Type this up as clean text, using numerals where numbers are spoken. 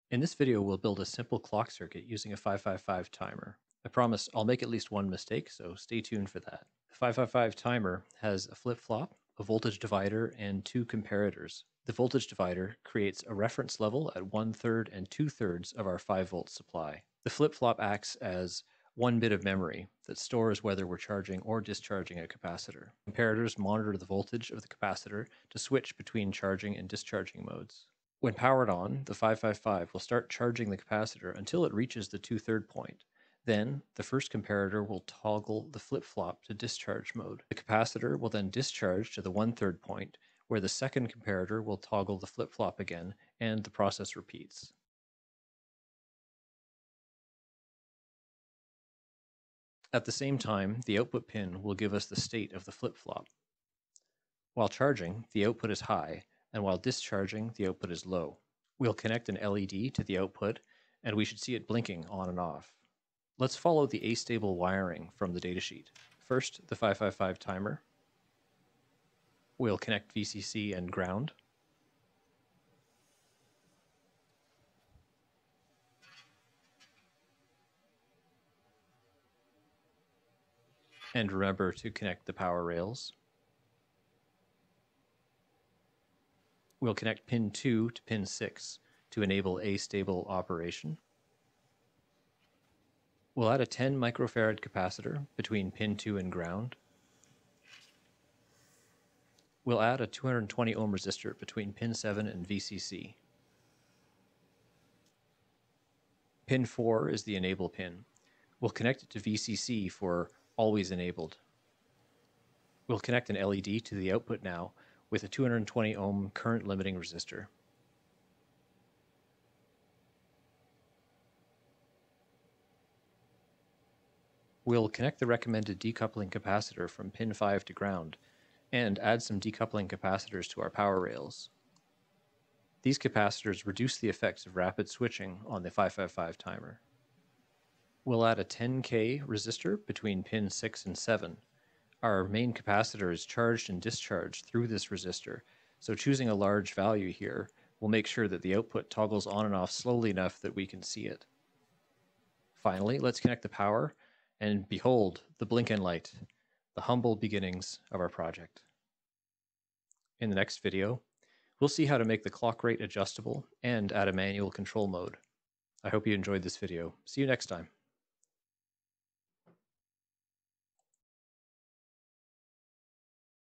In this video, we'll build a simple clock circuit using a 555 timer. I promise I'll make at least one mistake, so stay tuned for that. The 555 timer has a flip-flop, a voltage divider, and two comparators. The voltage divider creates a reference level at 1/3 and 2/3 of our 5-volt supply. The flip-flop acts as one bit of memory that stores whether we're charging or discharging a capacitor. Comparators monitor the voltage of the capacitor to switch between charging and discharging modes. When powered on, the 555 will start charging the capacitor until it reaches the 2/3 point. Then, the first comparator will toggle the flip-flop to discharge mode. The capacitor will then discharge to the 1/3 point, where the second comparator will toggle the flip-flop again, and the process repeats. At the same time, the output pin will give us the state of the flip-flop. While charging, the output is high, and while discharging, the output is low. We'll connect an LED to the output, and we should see it blinking on and off. Let's follow the astable wiring from the datasheet. First, the 555 timer. We'll connect VCC and ground. And remember to connect the power rails. We'll connect pin 2 to pin 6 to enable astable operation. We'll add a 10 microfarad capacitor between pin 2 and ground. We'll add a 220 ohm resistor between pin 7 and VCC. Pin 4 is the enable pin. We'll connect it to VCC for always enabled. We'll connect an LED to the output now with a 220 ohm current limiting resistor. We'll connect the recommended decoupling capacitor from pin 5 to ground and add some decoupling capacitors to our power rails. These capacitors reduce the effects of rapid switching on the 555 timer. We'll add a 10K resistor between pin 6 and 7. Our main capacitor is charged and discharged through this resistor, so choosing a large value here will make sure that the output toggles on and off slowly enough that we can see it. Finally, let's connect the power, and behold, the Blinkenlight, the humble beginnings of our project. In the next video, we'll see how to make the clock rate adjustable and add a manual control mode. I hope you enjoyed this video. See you next time.